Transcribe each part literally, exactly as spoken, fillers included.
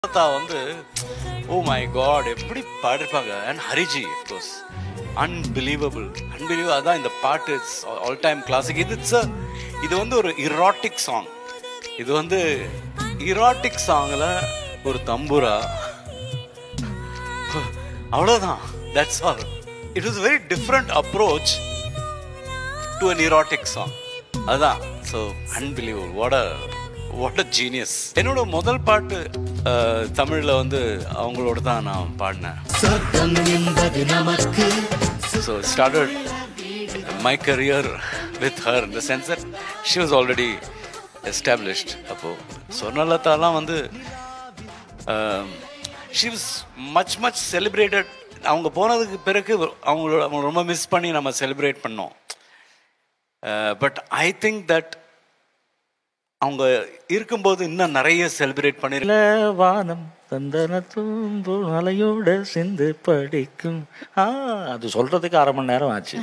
வந்து ஓ my god எப்படி பாடிருப்பாங்க. And Hariji of course unbelievable unbelievable. அதான் இந்த பாட்டு இட்ஸ் ஆல் டைம் கிளாசிக். இது இட்ஸ் இது வந்து ஒரு இராட்டிக் சாங். இது வந்து இராட்டிக் சாங்கில் ஒரு தம்புரா, அவ்வளோதான். That's all. It was very different approach to an erratic song. அதுதான். So unbelievable. What a what a genius. என்னோட முதல் பாட்டு தமிழில் வந்து அவங்களோட தான் நான் பாடினேன். So started my career with her in the sense that she was already established. அப்போது ஸ்வர்ணலதாலாம் வந்து she was much much celebrated. அவங்க போனதுக்கு பிறகு அவங்களோட அவங்க ரொம்ப மிஸ் பண்ணி நம்ம செலிப்ரேட் பண்ணோம். பட் ஐ திங்க் தட் அவங்க இருக்கும்போது இன்னும் நிறைய செலிப்ரேட் பண்ணிருக்கல. வானம் தந்தன தூம்பு மலையோட சிந்து படிக்கும். ஆ அது சொல்றதுக்கு அரை மணி நேரம் ஆச்சு.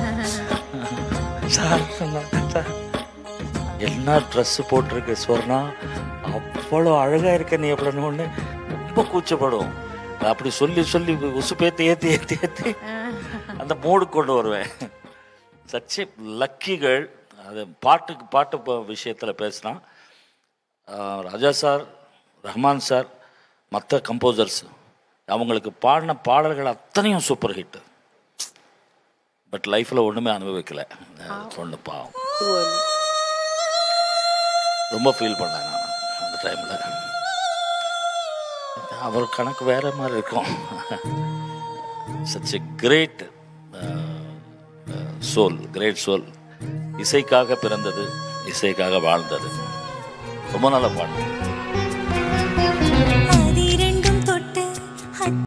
என்ன ட்ரெஸ் போட்டிருக்கு ஸ்வர்ணா, அவ்வளோ அழகா இருக்க நீ அப்படின்னு ஒன்று ரொம்ப கூச்சப்படும். அப்படி சொல்லி சொல்லி உசுப்பேத்தி ஏற்றி ஏற்றி ஏற்றி அந்த மூடு கொண்டு வருவேன். சச்சி லக்கிகள். அது பாட்டுக்கு பாட்டு விஷயத்தில் பேசினா ராஜா சார், ரஹ்மான் சார், மற்ற கம்போசர்ஸ் அவங்களுக்கு பாடின பாடல்கள் அத்தனையும் சூப்பர் ஹிட்டு. பட் லைஃப்பில் ஒன்றுமே அனுபவிக்கலை. ஒன்று பாவம், ரொம்ப ஃபீல் பண்ணேன் நான் அந்த டைமில். அவர் கணக்கு வேறு மாதிரி இருக்கும். Such a great soul, great soul. இசைக்காக பிறந்தது, இசைக்காக வாழ்ந்தது. ரொம்ப நல்ல பாட்டு.